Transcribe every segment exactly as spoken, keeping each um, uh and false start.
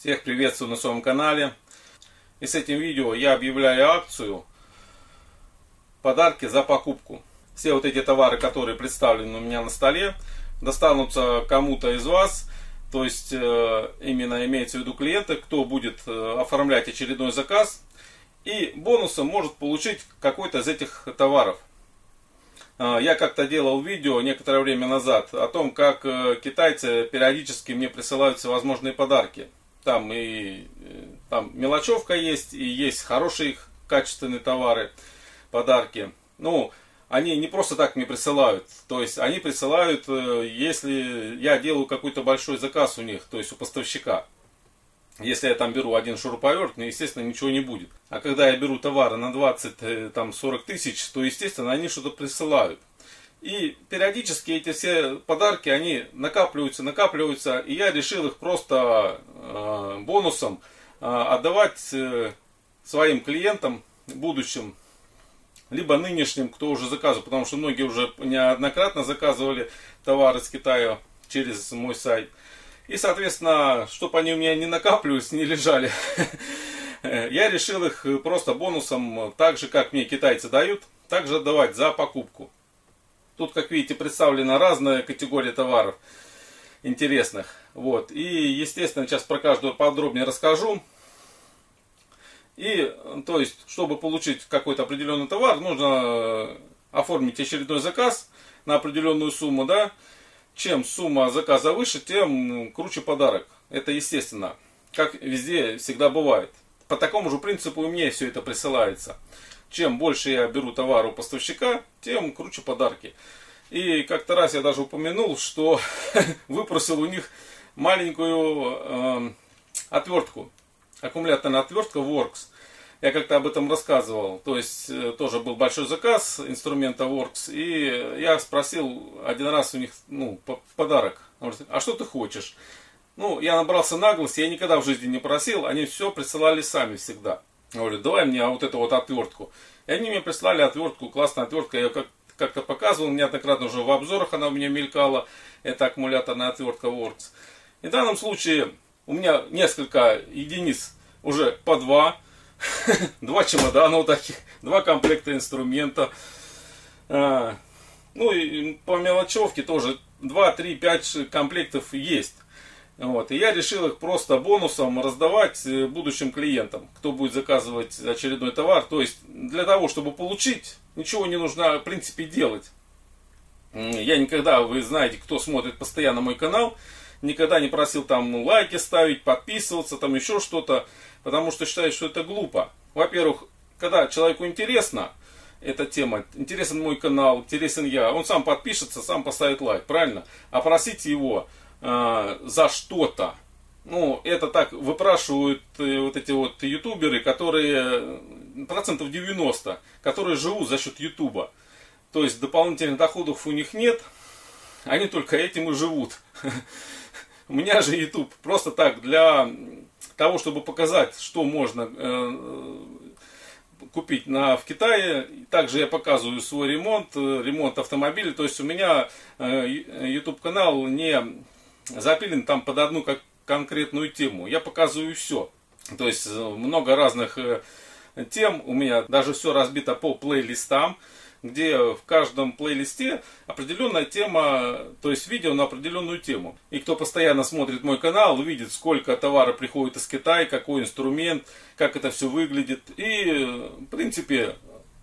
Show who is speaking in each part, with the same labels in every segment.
Speaker 1: Всех приветствую на своем канале. И с этим видео я объявляю акцию «Подарки за покупку». Все вот эти товары, которые представлены у меня на столе, достанутся кому-то из вас. То есть именно имеется в виду клиенты, кто будет оформлять очередной заказ. И бонусом может получить какой-то из этих товаров. Я как-то делал видео некоторое время назад о том, как китайцы периодически мне присылают всевозможные подарки. Там и там мелочевка есть, и есть хорошие качественные товары, подарки. Ну, они не просто так мне присылают. То есть они присылают, если я делаю какой-то большой заказ у них, то есть у поставщика. Если я там беру один шуруповерт, ну, естественно, ничего не будет. А когда я беру товары на двадцать-сорок тысяч, то, естественно, они что-то присылают. И периодически эти все подарки, они накапливаются, накапливаются. И я решил их просто э, бонусом э, отдавать э, своим клиентам, будущим, либо нынешним, кто уже заказывал. Потому что многие уже неоднократно заказывали товары с Китая через мой сайт. И, соответственно, чтобы они у меня не накапливались, не лежали, я решил их просто бонусом, так же, как мне китайцы дают, также отдавать за покупку. Тут, как видите, представлена разная категория товаров интересных. Вот. И, естественно, сейчас про каждую подробнее расскажу. И, то есть, чтобы получить какой-то определенный товар, нужно оформить очередной заказ на определенную сумму, да. Чем сумма заказа выше, тем круче подарок. Это естественно. Как везде всегда бывает. По такому же принципу и мне все это присылается. Чем больше я беру товара у поставщика, тем круче подарки. И как-то раз я даже упомянул, что выпросил у них маленькую э, отвертку. Аккумуляторная отвертка Works. Я как-то об этом рассказывал. То есть тоже был большой заказ инструмента Works. И я спросил один раз у них, ну, подарок. Он говорит: а что ты хочешь? Ну, я набрался наглости, я никогда в жизни не просил. Они все присылали сами всегда. Я говорю: давай мне вот эту вот отвертку. И они мне прислали отвертку, классная отвертка. Я ее как- как-то показывал неоднократно уже в обзорах, она у меня мелькала. Это аккумуляторная отвертка Works. И в данном случае у меня несколько единиц уже по два. Два чемодана вот таких, два комплекта инструмента. А, ну и по мелочевке тоже два, три, пять комплектов есть. Вот. И я решил их просто бонусом раздавать будущим клиентам, кто будет заказывать очередной товар. То есть для того, чтобы получить, ничего не нужно в принципе делать. Я никогда, вы знаете, кто смотрит постоянно мой канал, никогда не просил там лайки ставить, подписываться, там еще что-то. Потому что считаю, что это глупо. Во-первых, когда человеку интересна эта тема, интересен мой канал, интересен я, он сам подпишется, сам поставит лайк, правильно? А просить его э, за что-то, ну, это так выпрашивают э, вот эти вот ютуберы, которые, процентов девяносто, которые живут за счет ютуба. То есть дополнительных доходов у них нет, они только этим и живут. У меня же YouTube просто так, для того, чтобы показать, что можно э, купить на, в Китае. Также я показываю свой ремонт, ремонт автомобиля. То есть у меня э, YouTube канал не запилен там под одну как, конкретную тему. Я показываю все. То есть много разных э, тем. У меня даже все разбито по плейлистам, где в каждом плейлисте определенная тема, то есть видео на определенную тему. И кто постоянно смотрит мой канал, видит, сколько товара приходит из Китая, какой инструмент, как это все выглядит. И, в принципе,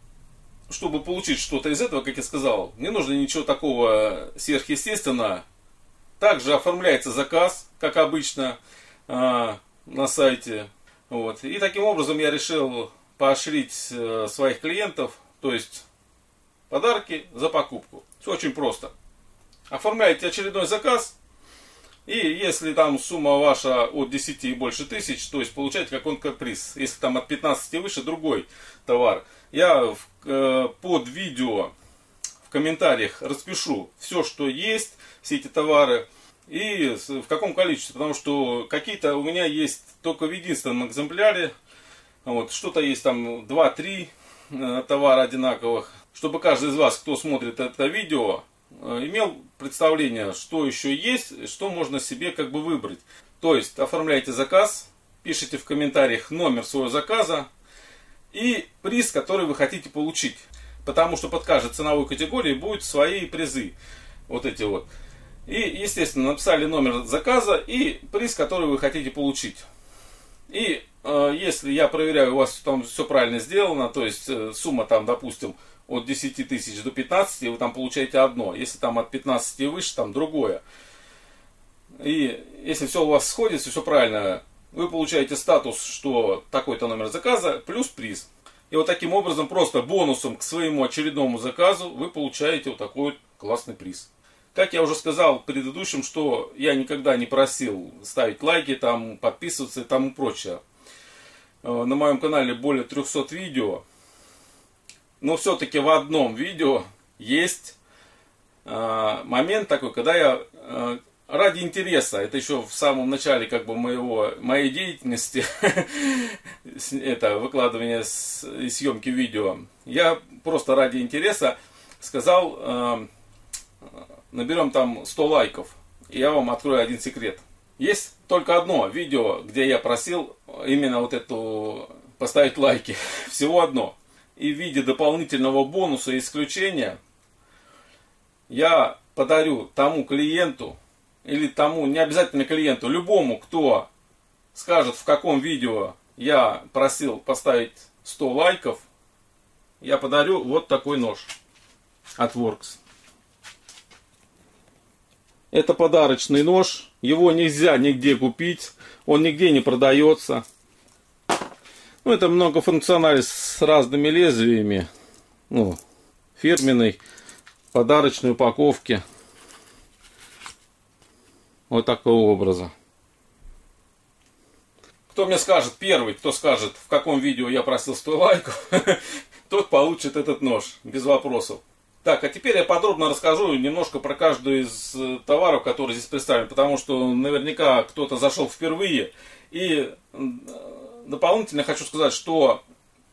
Speaker 1: чтобы получить что-то из этого, как я сказал, не нужно ничего такого сверхъестественного. Также оформляется заказ, как обычно, на сайте. Вот. И таким образом я решил поощрить своих клиентов, то есть подарки за покупку. Все очень просто. Оформляете очередной заказ. И если там сумма ваша от десяти и больше тысяч, то есть получаете какой-то приз. Если там от пятнадцати и выше, другой товар. Я в, э, под видео в комментариях распишу все, что есть, все эти товары. И в каком количестве. Потому что какие-то у меня есть только в единственном экземпляре. Вот, что-то есть там два-три э, товара одинаковых. Чтобы каждый из вас, кто смотрит это видео, имел представление, что еще есть, что можно себе как бы выбрать. То есть оформляйте заказ, пишите в комментариях номер своего заказа и приз, который вы хотите получить. Потому что под каждой ценовой категорией будут свои призы. Вот эти вот. И, естественно, написали номер заказа и приз, который вы хотите получить. И э, если я проверяю, у вас там все правильно сделано, то есть э, сумма там, допустим, от десяти тысяч до пятнадцати, вы там получаете одно. Если там от пятнадцати и выше, там другое. И если все у вас сходится, все правильно, вы получаете статус, что такой-то номер заказа, плюс приз. И вот таким образом, просто бонусом к своему очередному заказу, вы получаете вот такой вот классный приз. Как я уже сказал в предыдущем, что я никогда не просил ставить лайки, там, подписываться и тому прочее. На моем канале более трёхсот видео. Но все-таки в одном видео есть момент такой, когда я ради интереса, это еще в самом начале как бы моего, моей деятельности, это выкладывание и съемки видео, я просто ради интереса сказал, наберем там сто лайков, и я вам открою один секрет. Есть только одно видео, где я просил именно вот эту поставить лайки, всего одно. И в виде дополнительного бонуса и исключения я подарю тому клиенту, или тому, не обязательно клиенту, любому, кто скажет, в каком видео я просил поставить сто лайков, я подарю вот такой нож от Works. Это подарочный нож, его нельзя нигде купить, он нигде не продается. Ну, это многофункциональный с разными лезвиями, ну, фирменной, подарочной упаковки. Вот такого образа. Кто мне скажет, первый, кто скажет, в каком видео я просил сто лайков, тот получит этот нож, без вопросов. Так, а теперь я подробно расскажу немножко про каждый из товаров, которые здесь представлены, потому что наверняка кто-то зашел впервые. И дополнительно хочу сказать, что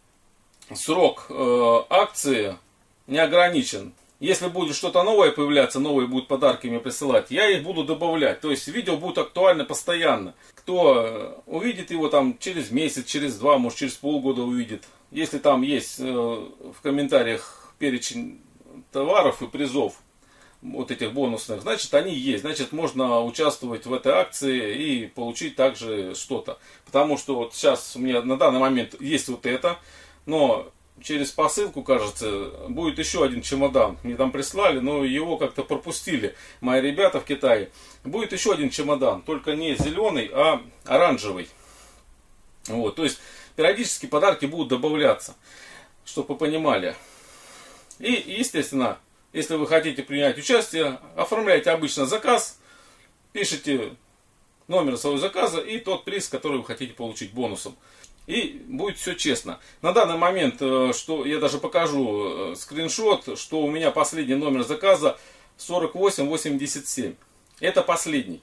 Speaker 1: срок э, акции не ограничен. Если будет что-то новое появляться, новые будут подарки мне присылать, я их буду добавлять. То есть видео будет актуально постоянно. Кто увидит его там через месяц, через два, может через полгода увидит. Если там есть э, в комментариях перечень товаров и призов, вот этих бонусных, значит они есть. Значит можно участвовать в этой акции и получить также что-то. Потому что вот сейчас у меня на данный момент есть вот это, но через посылку, кажется, будет еще один чемодан. Мне там прислали, но его как-то пропустили мои ребята в Китае. Будет еще один чемодан, только не зеленый, а оранжевый. Вот, то есть периодически подарки будут добавляться, чтобы вы понимали. И, естественно, если вы хотите принять участие, оформляйте обычно заказ, пишите номер своего заказа и тот приз, который вы хотите получить бонусом. И будет все честно. На данный момент, что я даже покажу скриншот, что у меня последний номер заказа сорок восемь восемьдесят семь. Это последний.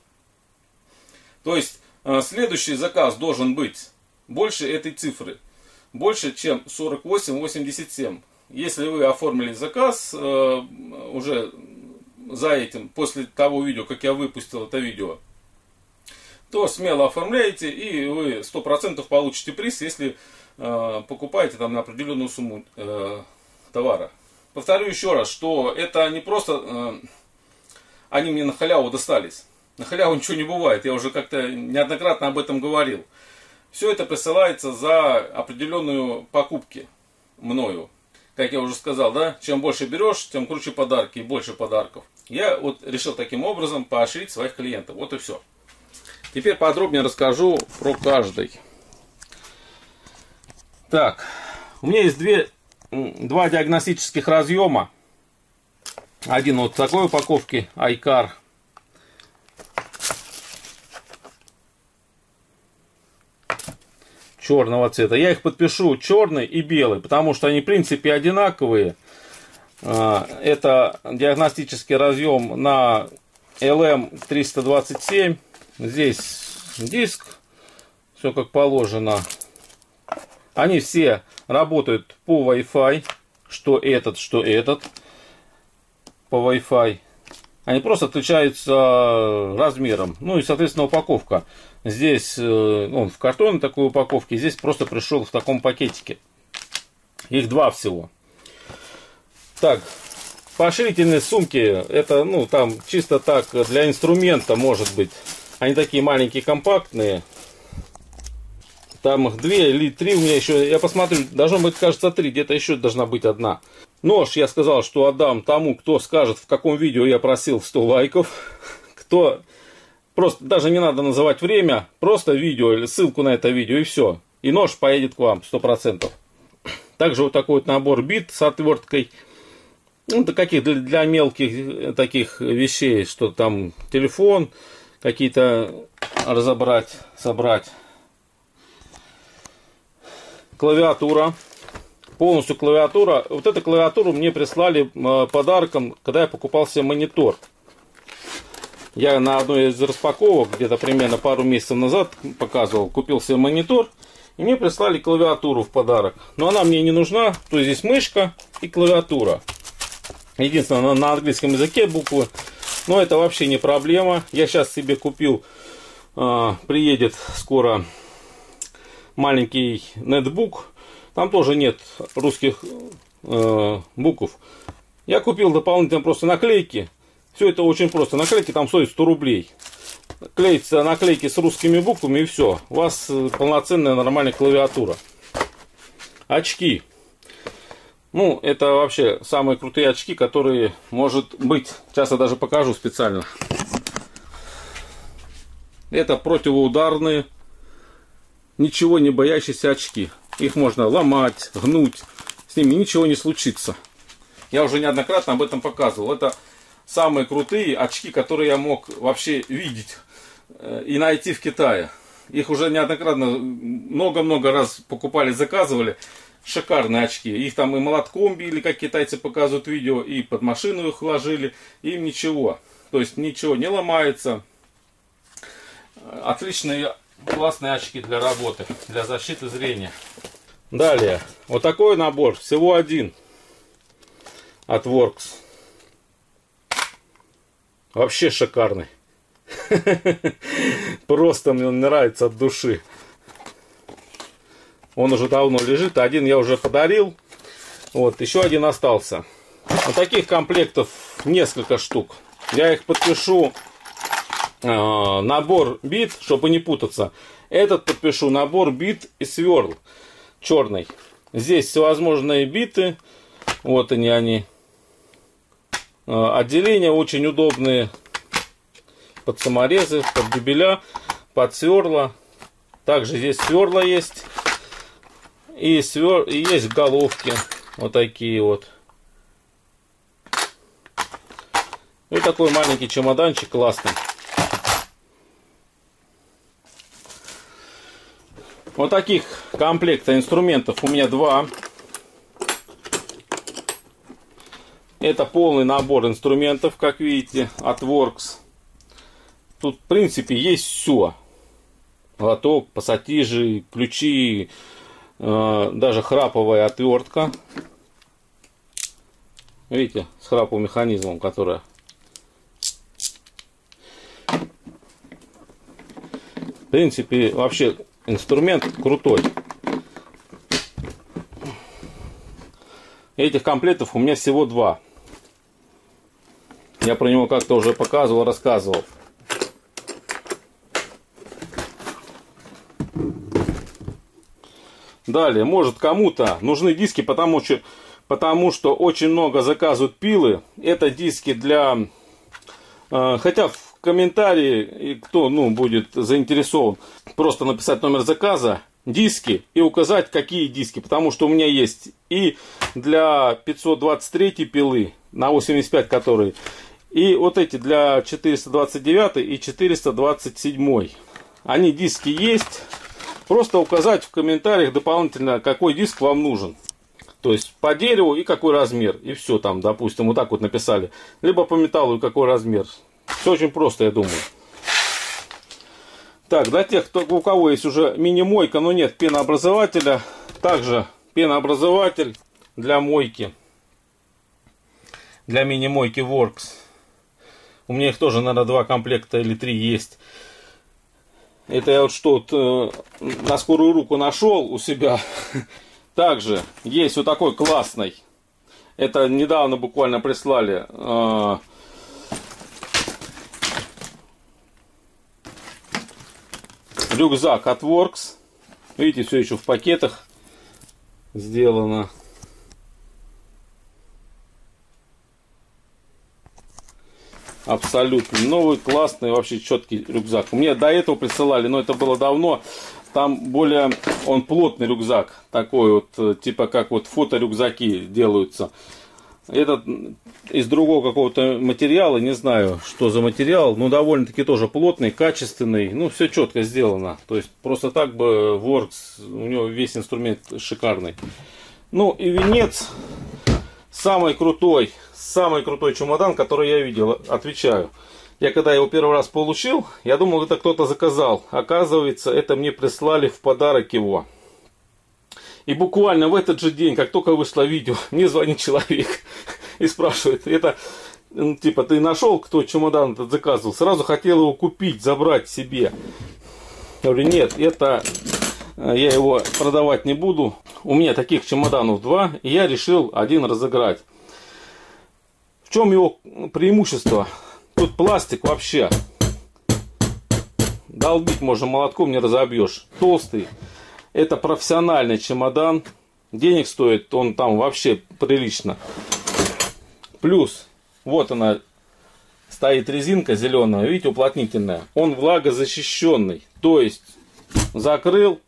Speaker 1: То есть следующий заказ должен быть больше этой цифры. Больше, чем сорок восемь восемьдесят семь. Если вы оформили заказ э, уже за этим, после того видео, как я выпустил это видео, то смело оформляете, и вы сто процентов получите приз, если э, покупаете там на определенную сумму э, товара. Повторю еще раз, что это не просто э, они мне на халяву достались. На халяву ничего не бывает, я уже как-то неоднократно об этом говорил. Все это присылается за определенную покупки мною. Как я уже сказал, да, чем больше берешь, тем круче подарки и больше подарков. Я вот решил таким образом поощрить своих клиентов. Вот и все. Теперь подробнее расскажу про каждый. Так, у меня есть две, два диагностических разъема. Один вот в такой упаковке Айкар. Черного цвета. Я их подпишу черный и белый, потому что они в принципе одинаковые. Это диагностический разъем на эл эм триста двадцать семь. Здесь диск, все как положено. Они все работают по Wi-Fi, что этот, что этот, по Wi-Fi. Они просто отличаются размером. Ну и, соответственно, упаковка. Здесь он в картонной такой упаковке, здесь просто пришел в таком пакетике. Их два всего. Так, поощрительные сумки, это, ну, там чисто так, для инструмента, может быть. Они такие маленькие, компактные. Там их две или три у меня еще, я посмотрю, должно быть, кажется, три, где-то еще должна быть одна. Нож, я сказал, что отдам тому, кто скажет, в каком видео я просил сто лайков. Кто, просто, даже не надо называть время, просто видео или ссылку на это видео, и все. И нож поедет к вам, сто процентов. Также вот такой вот набор бит с отверткой. Ну, для каких, для, для мелких таких вещей, что там телефон, какие-то разобрать, собрать. Клавиатура. Полностью клавиатура. Вот эту клавиатуру мне прислали э, подарком, когда я покупал себе монитор. Я на одной из распаковок, где-то примерно пару месяцев назад показывал, купил себе монитор. И мне прислали клавиатуру в подарок. Но она мне не нужна. То есть здесь мышка и клавиатура. Единственное, на английском языке буквы. Но это вообще не проблема. Я сейчас себе купил, э, приедет скоро маленький нетбук. Там тоже нет русских э, букв. Я купил дополнительно просто наклейки. Все это очень просто. Наклейки там стоят сто рублей. Клеятся наклейки с русскими буквами, и все. У вас полноценная нормальная клавиатура. Очки. Ну, это вообще самые крутые очки, которые, может быть, сейчас я даже покажу специально. Это противоударные, ничего не боящиеся очки. Их можно ломать, гнуть, с ними ничего не случится. Я уже неоднократно об этом показывал. Это самые крутые очки, которые я мог вообще видеть и найти в Китае. Их уже неоднократно, много-много раз покупали, заказывали. Шикарные очки. Их там и молотком били, как китайцы показывают видео, и под машину их ложили. Им ничего. То есть ничего не ломается. Отличные, классные очки для работы, для защиты зрения. Далее. Вот такой набор. Всего один. От Works. Вообще шикарный. Просто мне нравится от души. Он уже давно лежит. Один я уже подарил. Вот, еще один остался. Вот таких комплектов несколько штук. Я их подпишу. Э, набор бит, чтобы не путаться. Этот подпишу набор бит и сверл. Черный. Здесь всевозможные биты. Вот они, они. Э, отделения очень удобные. Под саморезы, под дюбеля, под сверла. Также здесь сверла есть. И, свер... и есть головки. Вот такие вот. И такой маленький чемоданчик классный. Вот таких комплекта инструментов у меня два. Это полный набор инструментов, как видите, от Works. Тут, в принципе, есть все. Лоток, пассатижи, ключи, э, даже храповая отвертка. Видите, с храповым механизмом, которая. В принципе, вообще инструмент крутой. Этих комплектов у меня всего два. Я про него как-то уже показывал, рассказывал. Далее, может кому-то нужны диски, потому что, потому что очень много заказывают пилы. Это диски для... Э, хотя в комментарии, кто ну, будет заинтересован, просто написать номер заказа, диски и указать, какие диски. Потому что у меня есть и для пятьсот двадцать третьей пилы, на восемьдесят пять которые, и вот эти для четыреста двадцать девятой и четыреста двадцать седьмой. Они диски есть. Просто указать в комментариях дополнительно, какой диск вам нужен. То есть по дереву и какой размер. И все там, допустим, вот так вот написали. Либо по металлу и какой размер. Все очень просто, я думаю. Так, для тех, кто, у кого есть уже мини-мойка, но нет пенообразователя. Также пенообразователь для мойки. Для мини-мойки Works. У меня их тоже, наверное, два комплекта или три есть. Это я вот что вот, э, на скорую руку нашел у себя. Также есть вот такой классный. Это недавно буквально прислали. Э, рюкзак от Works. Видите, все еще в пакетах сделано. Абсолютно новый, классный, вообще четкий рюкзак. Мне до этого присылали, но это было давно. Там более, он плотный рюкзак. Такой вот, типа как вот фоторюкзаки делаются. Этот из другого какого-то материала, не знаю, что за материал, но довольно-таки тоже плотный, качественный. Ну, все четко сделано. То есть, просто так бы Works, у него весь инструмент шикарный. Ну, и венец, самый крутой, самый крутой чемодан, который я видел, отвечаю. Я когда его первый раз получил, я думал, это кто-то заказал. Оказывается, это мне прислали в подарок его. И буквально в этот же день, как только вышло видео, мне звонит человек и спрашивает, это, типа, ты нашел, кто чемодан этот заказывал? Сразу хотел его купить, забрать себе. Я говорю, нет, это я его продавать не буду. У меня таких чемоданов два, и я решил один разыграть. В чем его преимущество? Тут пластик вообще. Долбить можно молотком, не разобьешь. Толстый. Это профессиональный чемодан. Денег стоит он там вообще прилично. Плюс, вот она стоит резинка зеленая, видите, уплотнительная. Он влагозащищенный. То есть, закрыл.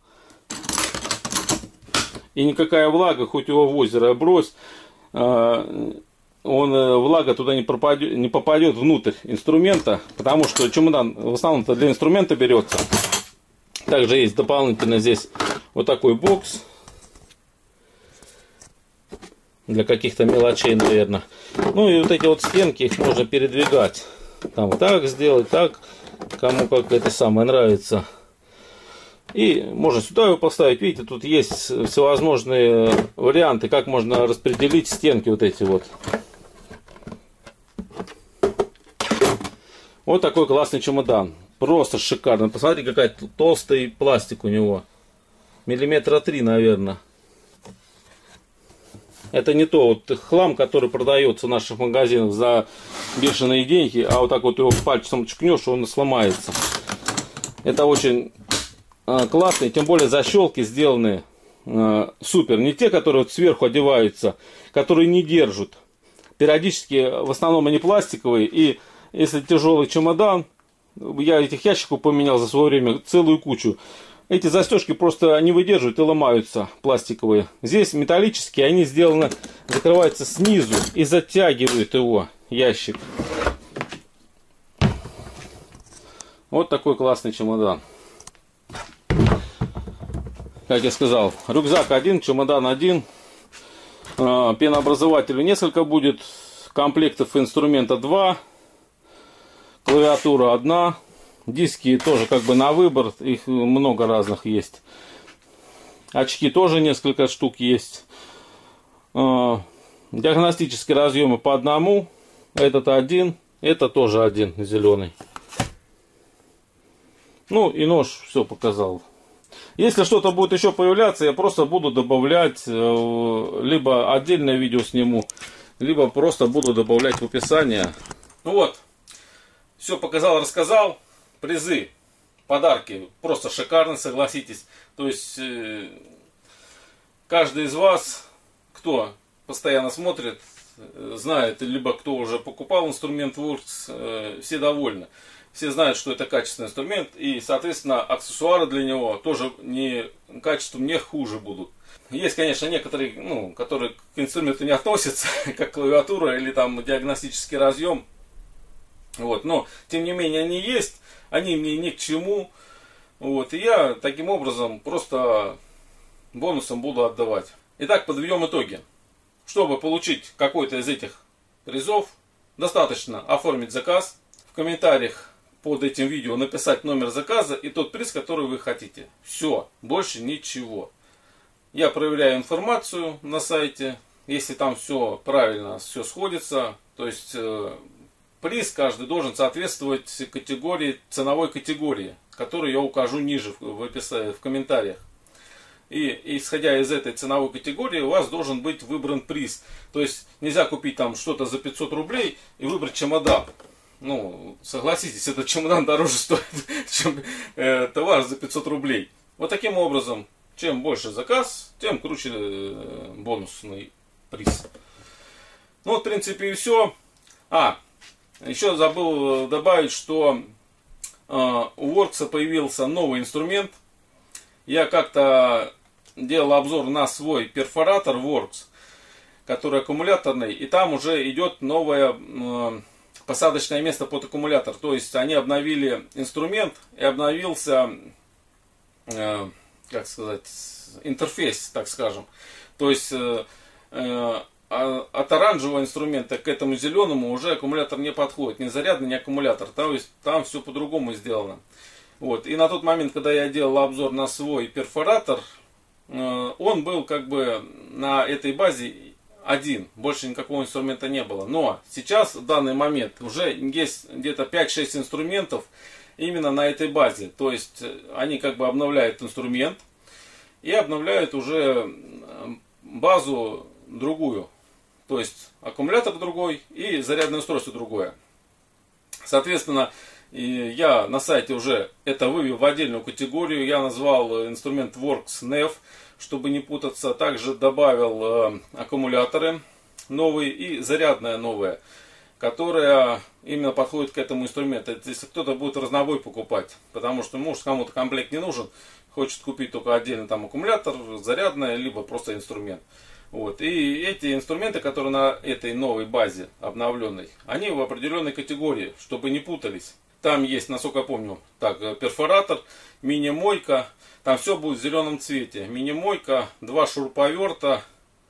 Speaker 1: И никакая влага, хоть его в озеро брось, он, влага туда не попадет, не попадет внутрь инструмента. Потому что чемодан в основном-то для инструмента берется. Также есть дополнительно здесь вот такой бокс. Для каких-то мелочей, наверное. Ну и вот эти вот стенки, их можно передвигать. Там вот так сделать, так. Кому как это самое нравится. И можно сюда его поставить. Видите, тут есть всевозможные варианты, как можно распределить стенки вот эти вот. Вот такой классный чемодан. Просто шикарно. Посмотрите, какой толстый пластик у него. Миллиметра три, наверное. Это не то вот хлам, который продается в наших магазинах за бешеные деньги, а вот так вот его пальцем чкнешь, он сломается. Это очень э, классно, тем более защелки сделаны э, супер. Не те, которые вот сверху одеваются, которые не держат. Периодически, в основном они пластиковые, и если тяжелый чемодан, я этих ящиков поменял за свое время целую кучу. Эти застежки просто не выдерживают и ломаются, пластиковые. Здесь металлические, они сделаны, закрываются снизу и затягивают его, ящик. Вот такой классный чемодан. Как я сказал, рюкзак один, чемодан один. Пенообразователю несколько будет. Комплектов инструмента два. Клавиатура одна. Диски тоже как бы на выбор, их много разных есть. Очки тоже несколько штук есть. Диагностические разъемы по одному. Этот один, это тоже один зеленый. Ну и нож все показал. Если что-то будет еще появляться, я просто буду добавлять, либо отдельное видео сниму, либо просто буду добавлять в описание. Ну вот, все показал, рассказал. Призы, подарки просто шикарно, согласитесь. То есть, э, каждый из вас, кто постоянно смотрит, э, знает, либо кто уже покупал инструмент Works, э, все довольны. Все знают, что это качественный инструмент, и, соответственно, аксессуары для него тоже не, качеством не хуже будут. Есть, конечно, некоторые, ну, которые к инструменту не относятся, как клавиатура или там диагностический разъем. Вот, но, тем не менее, они есть. Они мне ни к чему. Вот, и я таким образом просто бонусом буду отдавать. Итак, подведем итоги. Чтобы получить какой-то из этих призов, достаточно оформить заказ. В комментариях под этим видео написать номер заказа и тот приз, который вы хотите. Все, больше ничего. Я проверяю информацию на сайте. Если там все правильно, все сходится, то есть приз каждый должен соответствовать категории, ценовой категории, которую я укажу ниже в, описании, в комментариях. И исходя из этой ценовой категории, у вас должен быть выбран приз. То есть нельзя купить там что-то за пятьсот рублей и выбрать чемодан. Ну, согласитесь, этот чемодан дороже стоит, чем э, товар за пятьсот рублей. Вот таким образом, чем больше заказ, тем круче э, бонусный приз. Ну вот, в принципе, и все. А, еще забыл добавить, что э, у Works появился новый инструмент. Я как-то делал обзор на свой перфоратор Works, который аккумуляторный, и там уже идет новое э, посадочное место под аккумулятор. То есть они обновили инструмент и обновился, э, как сказать, интерфейс, так скажем. То есть э, э, от оранжевого инструмента к этому зеленому уже аккумулятор не подходит. Ни зарядный, ни аккумулятор. То есть там все по-другому сделано. Вот. И на тот момент, когда я делал обзор на свой перфоратор, э, он был как бы на этой базе один. Больше никакого инструмента не было. Но сейчас, в данный момент, уже есть где-то пять-шесть инструментов именно на этой базе. То есть они как бы обновляют инструмент и обновляют уже базу другую. То есть аккумулятор другой и зарядное устройство другое. Соответственно, я на сайте уже это вывел в отдельную категорию. Я назвал инструмент Works неф, чтобы не путаться. Также добавил аккумуляторы новые и зарядное новое, которое именно подходит к этому инструменту. Это если кто-то будет разнобой покупать, потому что, может, кому-то комплект не нужен, хочет купить только отдельно там аккумулятор, зарядное, либо просто инструмент. Вот. И эти инструменты, которые на этой новой базе обновленной, они в определенной категории, чтобы не путались. Там есть, насколько я помню, так, перфоратор, мини-мойка, там все будет в зеленом цвете. Мини-мойка, два шуруповерта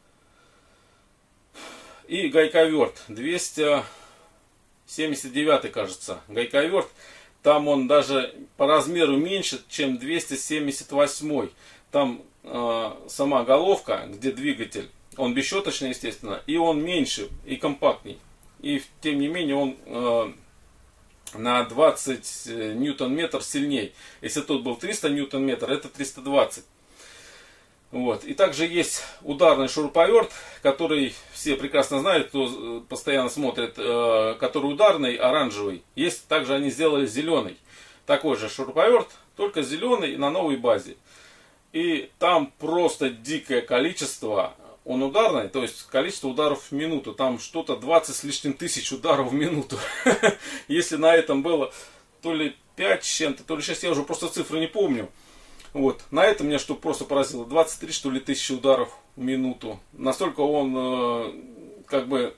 Speaker 1: и гайковерт. двести семьдесят девятый, кажется, гайковерт. Там он даже по размеру меньше, чем двести семьдесят восьмой. Там э, сама головка, где двигатель, он бесщеточный, естественно, и он меньше и компактней. И тем не менее он э, на двадцать ньютон-метр сильней. Если тот был триста ньютон-метр, это триста двадцать. Вот. И также есть ударный шуруповерт, который все прекрасно знают, кто постоянно смотрит, э, который ударный, оранжевый. Есть также они сделали зеленый. Такой же шуруповерт, только зеленый на новой базе. И там просто дикое количество, он ударный, то есть количество ударов в минуту. Там что-то двадцать с лишним тысяч ударов в минуту. Если на этом было то ли пять с чем-то, то ли шесть, я уже просто цифры не помню. Вот. На этом меня что просто поразило. двадцать три что ли тысячи ударов в минуту. Настолько он э, как бы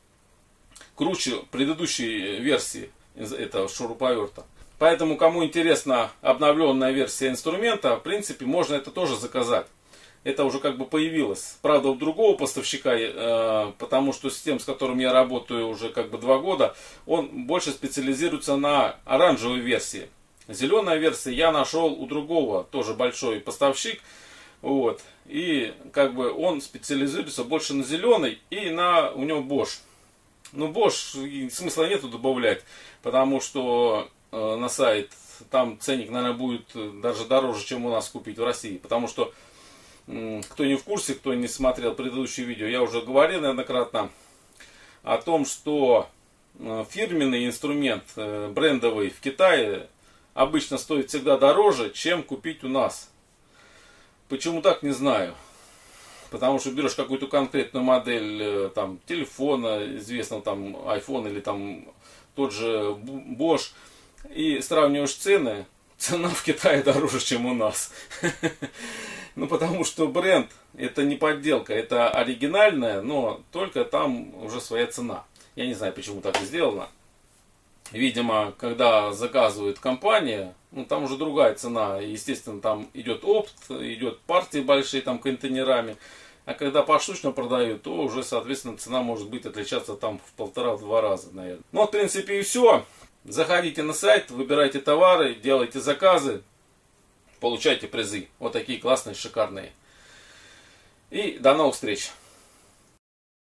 Speaker 1: круче предыдущей версии из этого шуруповерта. Поэтому, кому интересна обновленная версия инструмента, в принципе, можно это тоже заказать. Это уже как бы появилось. Правда, у другого поставщика, э, потому что с тем, с которым я работаю уже как бы два года, он больше специализируется на оранжевой версии. Зеленая версия я нашел у другого, тоже большой поставщик. Вот. И как бы он специализируется больше на зеленой и на у него Bosch. Ну, Bosch смысла нету добавлять, потому что э, на сайт там ценник, наверное, будет даже дороже, чем у нас купить в России. Потому что, э, кто не в курсе, кто не смотрел предыдущее видео, я уже говорил неоднократно о том, что э, фирменный инструмент э, брендовый в Китае обычно стоит всегда дороже, чем купить у нас. Почему так, не знаю. Потому что берешь какую-то конкретную модель там, телефона, известного там iPhone или там тот же Bosch, и сравниваешь цены, цена в Китае дороже, чем у нас. Ну, потому что бренд это не подделка, это оригинальное, но только там уже своя цена. Я не знаю, почему так и сделано. Видимо, когда заказывает компания, ну там уже другая цена. Естественно, там идет опт, идет партии большие там контейнерами. А когда поштучно продают, то уже, соответственно, цена может быть отличаться там в полтора-два раза, наверное. Ну, в принципе, и все. Заходите на сайт, выбирайте товары, делайте заказы, получайте призы. Вот такие классные, шикарные. И до новых встреч!